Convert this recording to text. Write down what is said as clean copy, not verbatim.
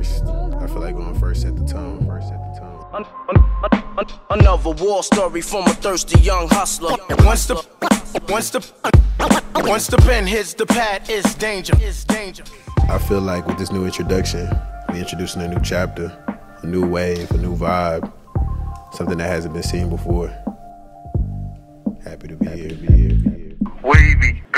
first. I feel like going first at the tone. Another war story from a thirsty young hustler. Once the pen hits the pad, it's danger. I feel like with this new introduction, we introducing a new chapter, a new wave, a new vibe, something that hasn't been seen before. Happy to be here. Wavy.